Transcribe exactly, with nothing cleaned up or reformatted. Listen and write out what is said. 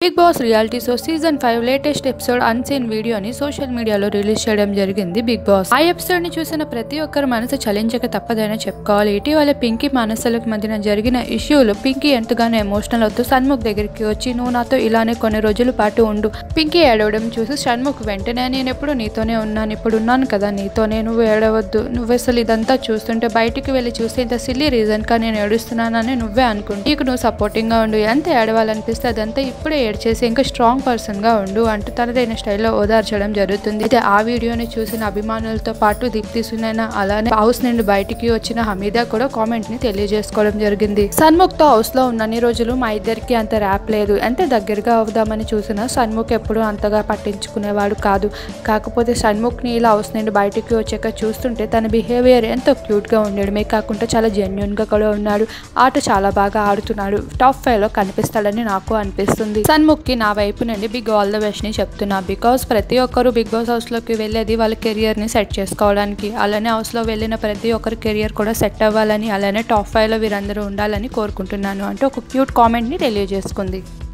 Big boss reality show season five latest episode unseen వీడియోని social మీడియాలో release చేయడం జరిగింది బిగ్ బాస్. ఆ ఎపిసోడ్ ని చూసిన ప్రతి ఒక్కరు మనసు చలించక తప్పదని చెప్పుకోవాలి. ఇటీవల పింకీ మనసులకు మధ్యన జరిగిన ఇష్యూలు పింకీ ఎంతగానో ఎమోషనల్ అవుతూ షణ్ముఖ్ దగ్గరికి వచ్చి నువ్వు నాతో ఇలానే కొన్ని రోజుల పాటు ఉండు. పింకీ ఏడవడం చూసి షణ్ముఖ్ వెంటనే నేను ఎప్పుడు నీతోనే ఉన్నాను, ఇప్పుడు ఉన్నాను కదా నీతోనే, నువ్వు ఏడవద్దు, నువ్వు అసలు ఇదంతా చూస్తుంటే బయటికి వెళ్ళి చూస్తే ఇంత సిల్లీ రీజన్ గా నేను ఏడుస్తున్నానని నువ్వే అనుకుంటు, నీకు నువ్వు సపోర్టింగ్ గా ఉండు, ఎంత ఏడవాలనిపిస్తే అదంతా ఇప్పుడే ఏడ్చేసి ఇంకా స్ట్రాంగ్ పర్సన్ గా ఉండు అంటూ తనదైన స్టైల్లో ఓదార్చడం జరుగుతుంది. అయితే ఆ వీడియోని చూసిన అభిమానులతో పాటు దీప్తి సునైనా అలానే హౌస్ నుండి బయటికి వచ్చిన హమీదా కూడా కామెంట్ ని తెలియజేసుకోవడం జరిగింది. షణ్ముఖ్ తో హౌస్ లో ఉన్నన్ని రోజులు మా ఇద్దరికి అంత ర్యాప్ లేదు, ఎంత దగ్గరగా అవుదామని చూసినా షణ్ముఖ్ ఎప్పుడు అంతగా పట్టించుకునేవాడు కాదు. కాకపోతే షణ్ముఖ్ ని ఇలా హౌస్ నుండి బయటికి వచ్చాక చూస్తుంటే తన బిహేవియర్ ఎంతో క్యూట్ గా ఉండడమే కాకుండా చాలా జెన్యున్ గా కూడా ఉన్నాడు. ఆట చాలా బాగా ఆడుతున్నాడు, టాప్ ఫైవ్ లో కనిపిస్తాడని నాకు అనిపిస్తుంది. షణ్ముఖ్ కి నా వైపు నుండి బిగ్ ఆల్ ద బెస్ట్ ని చెప్తున్నా. బికాస్ ప్రతి ఒక్కరు బిగ్ బాస్ హౌస్ లోకి వెళ్ళేది వాళ్ళ కెరియర్ ని సెట్ చేసుకోవడానికి, అలానే హౌస్ లో వెళ్ళిన ప్రతి ఒక్కరి కెరియర్ కూడా సెట్ అవ్వాలని, అలానే టాప్ ఫైవ్ లో వీరందరూ ఉండాలని కోరుకుంటున్నాను అంటూ ఒక క్యూట్ కామెంట్ ని తెలియజేసుకుంది.